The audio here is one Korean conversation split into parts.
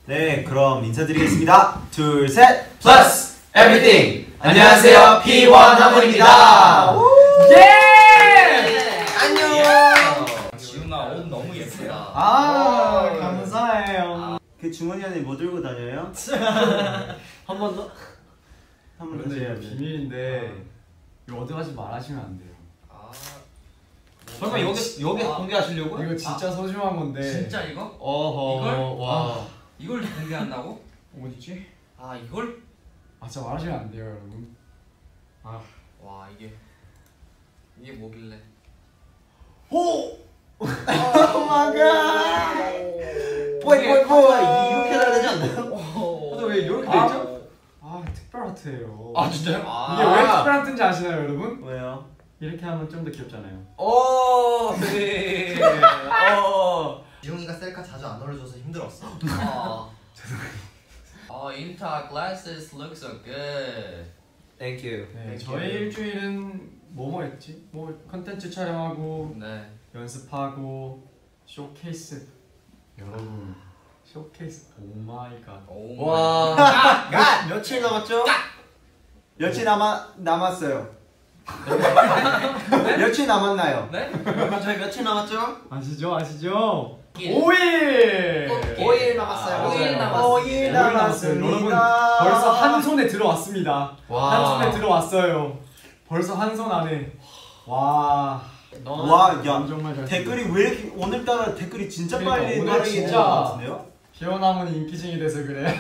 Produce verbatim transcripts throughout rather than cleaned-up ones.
네, 그럼 인사드리겠습니다. 둘, 셋! 플러스 에브리띵! 안녕하세요, 피 원 하모니입니다. 예! 안녕! 지훈아, 옷 너무 예쁘다. 아, 감사해요. 그 주머니 안에 뭐 들고 다녀요? 한 번 더? 한 번 더 해야지. 비밀인데 이거 어디 말하시면 안 돼요. 아, 설마 여기 여기 아, 공개하시려고? 이거 진짜 아, 소중한 건데. 진짜 이거? 어허. 이걸? 와. 아, 이걸 공개한다고? 어디지? 아, 이걸? 아 진짜 말하시면 안 돼요, 여러분. 아, 와, 이게 이게 뭐길래? 오! 오 마이 갓! 뽀이 뽀이 뽀이! 이렇게 해야 되지 않나요? 근데 왜 이렇게 아, 되죠? 아 특별 하트예요. 아 진짜요? 아, 이게 왜 특별 하트인지 아시나요, 여러분? 왜요? 이렇게 하면 좀 더 귀엽잖아요. 오, 네. 어. 지웅이가 셀카 자주 안 올려줘서 힘들었어. 아, 어, 인타 glasses look so good. Thank you. 네, Thank 저희 you. 일주일은 뭐뭐 했지? 뭐 컨텐츠 촬영하고 네. 연습하고 쇼케이스. 여러분 쇼케이스 오 마이 갓. 오. 와. 갓! 며칠 남았죠? 며칠 남아, 남았어요. 며칠 남았나요? 네? 저희 며칠 남았죠? 아시죠? 아시죠? 일. 오 일! 오 일 남았어요. 아, 오 일 남았어요. 오 일 남았습니다. 여러분 벌써 한 손에 들어왔습니다. 와. 한 손에 들어왔어요. 벌써 한 손 안에. 와. 와, 야, 정말 잘 댓글이 왜 이렇게 오늘따라 댓글이 진짜 그러니까 빨리 오늘 빠르게 진짜 되는 것 같은데요? 피어나면 인기쟁이 돼서 그래.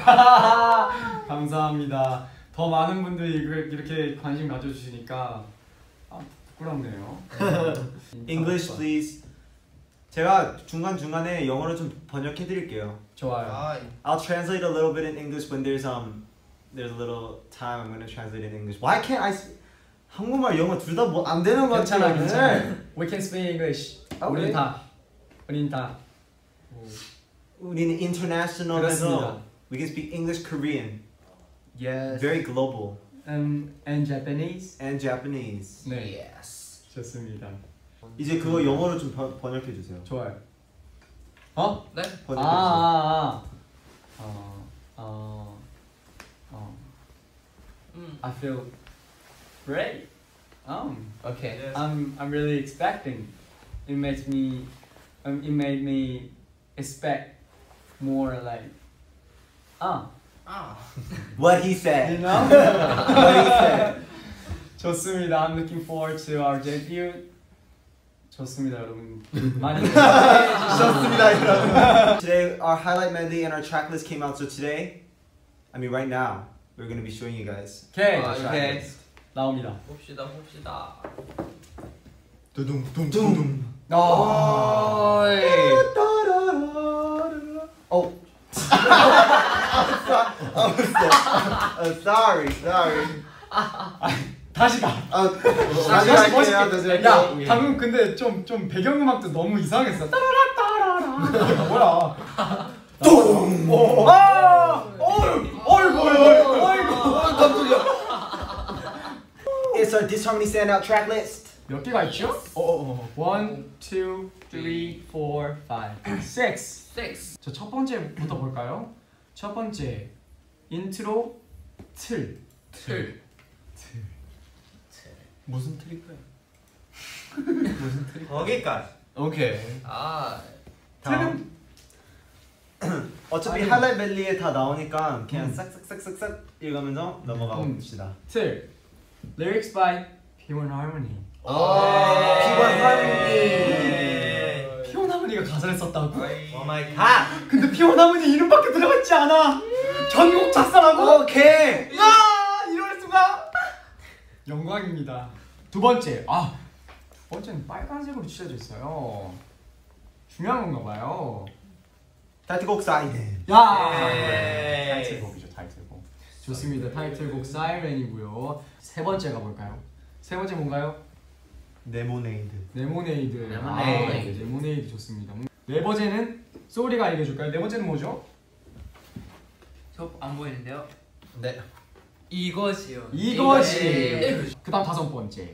감사합니다. 더 많은 분들이 이렇게 관심 가져주시니까 아, 부끄럽네요. English please. 제가 중간 중간에 영어로 좀 번역해 드릴게요. 좋아요. 아, I'll translate a little bit in English when there's um there's a little time I'm gonna translate in English. Why can't I? Speak? 한국말 영어 둘 다 뭐 안 되는 것 괜찮아, 같아요. 괜찮아. We can speak English. 아, 우린 그래? 다, 우린 다. 우리는 international해서 그렇습니다. we can speak English, Korean, Yes. very global, Um, and Japanese. and Japanese. 네. yes. 좋습니다. 이제 그거 영어로 좀 번, 번역해 주세요. 좋아요. 어? 네? 번역해 아, 주세요. 아, 아. 어, 어, 어. 음. I feel great. Um, Okay. Yes. I'm I'm really expecting. It makes me, um, it made me expect more like, ah, 아. What he said. you know. What he said. 좋습니다. I'm looking forward to our debut. 좋습니다, 여러분. 많이 좋습니다, 여러분. Today our highlight medley and our track list came out. So today, I mean right now, we're gonna be showing you guys. 오케이. 아, 오케이. 나옵니다. 봅시다, 봅시다. 두둥 둥둥. 아. Oh. oh, sorry, sorry. 다시 가. 어, 다시 다시 다시 할게요. 멋있게. 다시 야, 할게요. 방금 근데 좀 좀 배경음악도 너무 이상했어. 따라라 따라라. 뭐야? 똥. 아! 어이, 어이구, 어이구, 어이구. 깜짝이야. It's our Disharmony Standout track list. 몇 개가 있죠? 어, One, two, three, four, five, six. six. 저 첫 번째부터 볼까요? 첫 번째 인트로 틀. 틀. 틀. 무슨 틀일까요? 거기까지. 오케이. 아. 다음. 어차피 아니. 하이라이트 멜리에 다 나오니까 그냥 음. 싹싹싹싹싹 읽으면서 넘어가 음. 봅시다. 틀. Lyrics by 피 원 Harmony. 피 원 Harmony. 피 원 Harmony가 가사를 썼다고? 오 마이 갓. 근데 피 원 Harmony 이름밖에 들어가 있지 않아. 전곡 작사라고? 오케이. 야, 이럴 수가. 영광입니다. 두 번째. 아, 두 번째는 빨간색으로 칠해져 있어요. 중요한 건가 봐요. 타이틀곡 사이렌. 야, 에이. 타이틀곡이죠, 타이틀곡. 좋습니다. 타이틀곡 사이렌이고요. 세 번째 가볼까요? 세 번째 뭔가요? 네모네이드. 레모네이드. 레모네이드. 아, 레모네이드 좋습니다. 네 번째는 소리가 알려줄까요? 네 번째는 뭐죠? 저 안 보이는데요? 네. 이것이요. 이것이. 그다음 다섯 번째.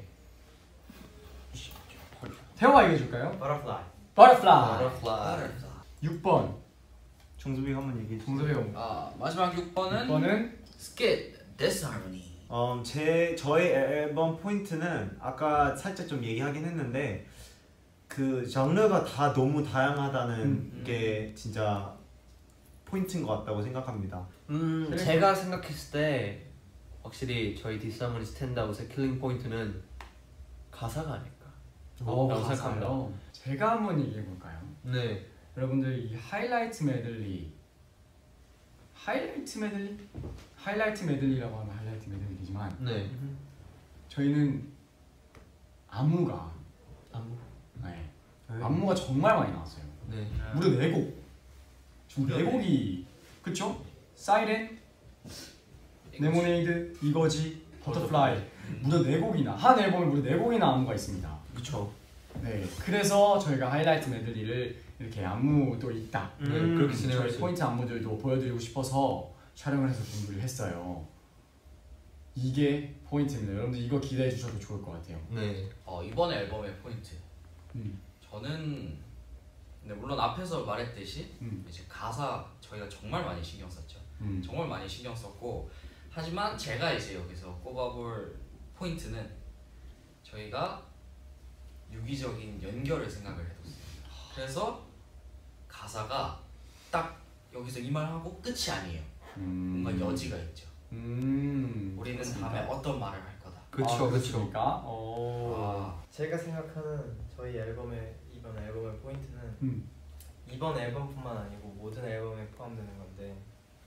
태호가 얘기해줄까요? Butterfly. Butterfly. Butterfly. 육 번. 정수빈 한번 얘기해 주세요. 정섭이가 뭐? 아 마지막 육 번은 육 번은 스킷 디스하모니. 음, 제 저의 앨범 포인트는 아까 살짝 좀 얘기하긴 했는데 그 장르가 다 너무 다양하다는 음. 게 진짜 포인트인 것 같다고 생각합니다. 음 그래. 제가 생각했을 때 확실히 저희 디스하모니 스탠드아웃의 킬링 포인트는 가사가 아닐까. 어, 라고 가사요. 생각합니다. 제가 한번 얘기해 볼까요? 네. 여러분들 이 하이라이트 메들리 하이라이트 메들리? 하이라이트 메들리라고 하면 하이라이트 메들리지만 네. 저희는 안무가 안무. 네. 안무가 정말 많이 나왔어요. 네. 무려 네 곡. 지금 네 곡이 그쵸? 사이렌, 레모네이드, 이거지, 버터플라이 무려 네 곡이나 한 앨범에 무려 네 곡이나 안무가 있습니다. 그쵸. 네, 그래서 저희가 하이라이트 메들리를 이렇게 안무도 있다. 네, 음, 그렇게 진행할 저희 수 포인트 안무들도 보여드리고 싶어서 촬영을 해서 준비를 했어요. 이게 포인트입니다. 여러분들 이거 기대해 주셔도 좋을 것 같아요. 네. 어 이번 앨범의 포인트. 음, 저는 근데 물론 앞에서 말했듯이 음, 이제 가사 저희가 정말 많이 신경 썼죠. 음. 정말 많이 신경 썼고 하지만 제가 이제 여기서 꼽아볼 포인트는 저희가 유기적인 연결을 생각을 해뒀어요. 그래서 가사가 딱 여기서 이 말하고 끝이 아니에요. 음. 뭔가 여지가 있죠. 음. 우리는 그렇습니까? 다음에 어떤 말을 할 거다. 그쵸. 아, 그쵸. 그렇습니까? 오. 아, 제가 생각하는 저희 앨범의 이번 앨범의 포인트는 음. 이번 앨범뿐만 아니고 모든 앨범에 포함되는 건데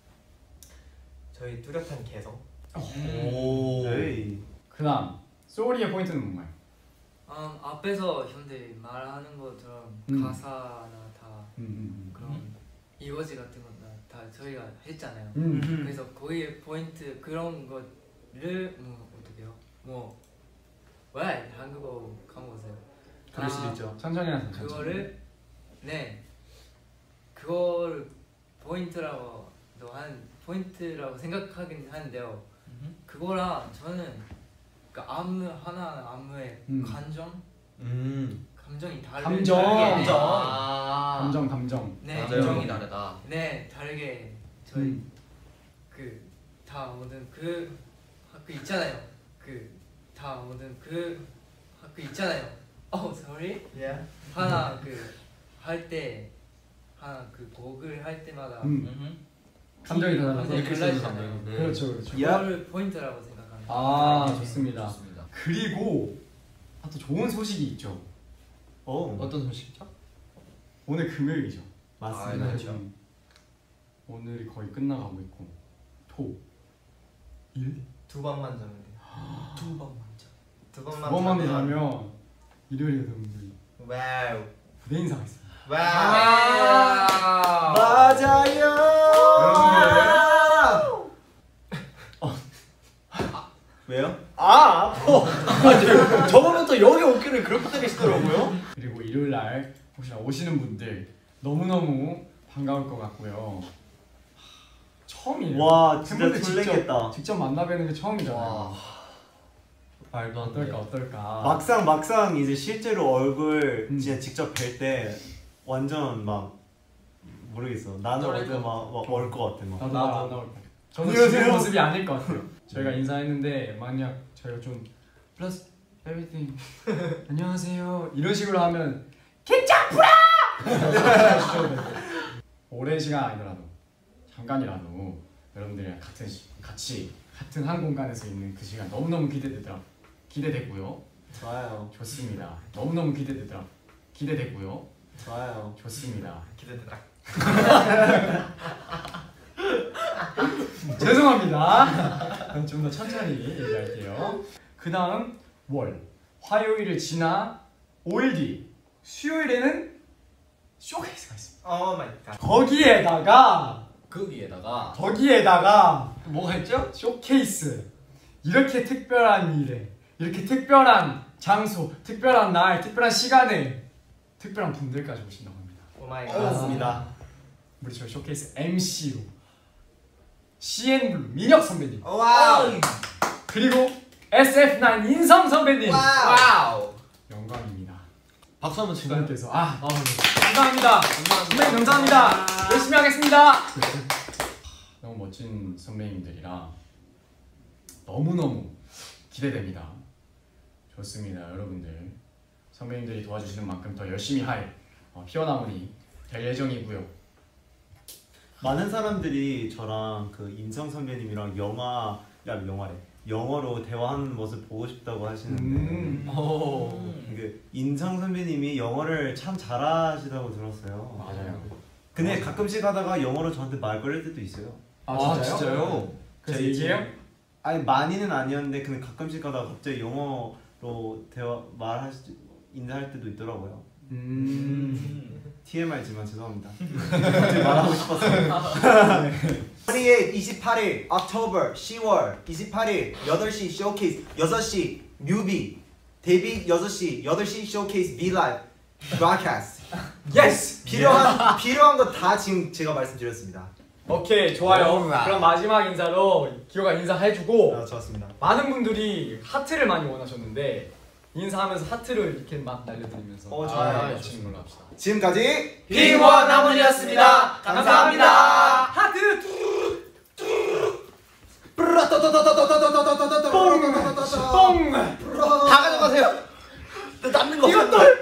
저희 뚜렷한 개성. 음. 에이. 그다음 소리의 포인트는 뭔가요? 음, 앞에서 형들 말하는 것처럼 음. 가사나 다 음, 음, 그런 이거지 같은 건 다 저희가 했잖아요. 음. 음. 그래서 거기에 포인트 그런 거를 뭐 어떻게요? 뭐 왜? 한국어 까먹었어요. 그럴 수도 아, 있죠. 천천히 하세요. 천천히. 그거를 네 그걸 포인트라고 한 포인트라고 생각하긴 하는데요. 그거랑 저는 그 안무 하나 안무의 음. 감정 음. 감정이 다르 감정. 다르게 감정. 아, 감정 감정. 네 맞아요. 감정이 다르다. 네 다르게 저희 음. 그 다 모든 그 학교 있잖아요. 그 다 모든 그 학교 있잖아요. 어 sorry Yeah. 하나 그 할 때 하나 그 곡을 할 때마다 음. 음흠. 감정이 다 달라서. 네, 이렇게 쓰는 달라지잖아요. 감정이. 네. 그렇죠, 그렇죠. 그거를 포인트라고 생각합니다. 아, 네, 좋습니다. 좋습니다. 그리고 아, 또 좋은 소식이 있죠. 오. 어떤 소식이죠? 오늘 금요일이죠. 맞습니다. 아, 그렇죠. 음. 오늘이 거의 끝나가고 있고 토, 일, 두 번만 자면 돼. 두 번 먼저. 두 번만. 두 번만 더 자면- 자면 일요일에 여러분들 와우. 무대 인사가 있습니다. 와우. 아~ 맞아요. 여러분들. 왜요? 아 아파. 저번부터 여기 오기를 그렇게 되시더라고요. 그리고 일요일 날 혹시나 오시는 분들 너무너무 반가울 것 같고요. 하, 처음이에요. 와, 진짜 팬분들 직접, 설레겠다. 직접 만나 뵈는 게 처음이잖아요. 와. 말도 안 돼. 어떨까 어떨까. 막상 막상 이제 실제로 얼굴 음. 진짜 직접 뵐 때 완전 막 모르겠어. 나는 떨릴 어제 막올 것 같아 막. 나도 안 나올 것 같아요. 저는 안녕하세요. 지금 모습이 아닐 것 같아요. 저희가 인사했는데 만약 저희가 좀 플러스 everything 안녕하세요 이런 식으로 하면 개짱프라 오랜 시간 아니더라도 잠깐이라도 여러분들이랑 같은 시- 같이 같은 한 공간에서 있는 그 시간 너무너무 기대되더라 기대되고요. 좋아요. 좋습니다. 너무너무 기대되더라 기대되고요. 좋아요. 좋습니다. 기대되더라. 죄송합니다. 좀 더 천천히 얘기할게요. 그 다음 월 화요일을 지나 오 일 뒤 수요일에는 쇼케이스가 있습니다. 오 마이 갓. 거기에다가 그 위에다가 거기에다가 뭐가 있죠? 쇼케이스 이렇게 특별한 일에 이렇게 특별한 장소 특별한 날 특별한 시간에 특별한 분들까지 오신다고 합니다. 오 마이 갓. 맞습니다. 우리 저희 쇼케이스 엠시로 씨엔블루 민혁 선배님 와우. 그리고 에스에프 나인 인성 선배님 와우. 와우. 영광입니다. 박수 한번 칠까요? 분께서 아 아, 네. 감사합니다. 선배님 감사합니다. 열심히 하겠습니다. 너무 멋진 선배님들이라 너무너무 기대됩니다. 좋습니다. 여러분들 선배님들이 도와주시는 만큼 더 열심히 할 어, 피어나무니 될 예정이고요. 많은 사람들이 저랑 그 인성 선배님이랑 영화, 야 영화래 영어로 대화하는 모습 보고 싶다고 하시는데 음. 오. 그 인성 선배님이 영어를 참 잘하시다고 들었어요. 맞아요. 근데 가끔씩 하다가 영어로 저한테 말 걸릴 때도 있어요. 아 진짜요? 그래서 제- 얘기해요? 아니 많이는 아니었는데 근데 가끔씩 하다가 갑자기 영어로 대화 말할 수 인사할 때도 있더라고요. 음. 티엠아이지만 죄송합니다. 갑자기 말하고 싶었어요. 팔일 이십팔일 October 시월 이십팔일 여덟 시 쇼케이스 여섯 시 뮤비 데뷔 여섯 시 여덟 시 쇼케이스 V-Live 브라드캐스트 예스. 필요한 필요한 거 다 지금 제가 말씀드렸습니다. 오케이 좋아요. 오라. 그럼 마지막 인사로 기호가 인사해주고 아, 좋았습니다. 많은 분들이 하트를 많이 원하셨는데 인사하면서 하트를 이렇게 막 날려드리면서 어, 좋아요. 아, 맞추는 걸로 합시다. 지금까지 비원 하모니였습니다. 감사합니다. 하트. 뽕! 뽕. 다 가져가세요. 남는 거 이것도